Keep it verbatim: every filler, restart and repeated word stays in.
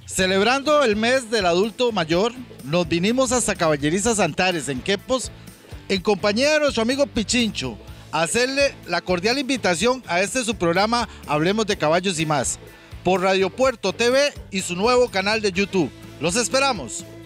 Celebrando el mes del adulto mayor, nos vinimos hasta Caballerizas Antares, en Quepos, en compañía de nuestro amigo Pichincho, a hacerle la cordial invitación a este su programa Hablemos de Caballos y Más, por Radio Puerto T V y su nuevo canal de YouTube. ¡Los esperamos!